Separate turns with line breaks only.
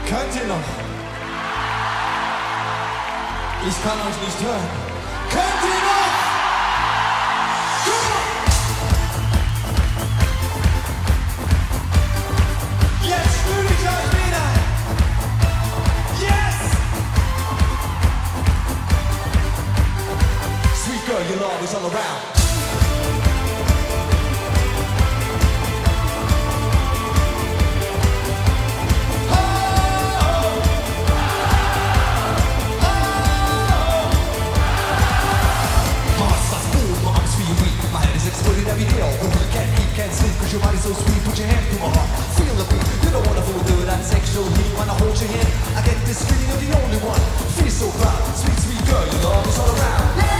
Könnt ihr noch? Ich kann euch nicht hören. Könnt ihr noch? Jetzt fühle ich euch wieder. Yes! Sweet girl, your love is all around. Every day, you can't eat, can't sleep, cause your body's so sweet. Put your hand through my heart, feel the beat. You don't wanna fool through that sexual heat. When I hold your hand, I get this feeling you're the only one. Feel so proud, sweet, sweet girl, your love is all around.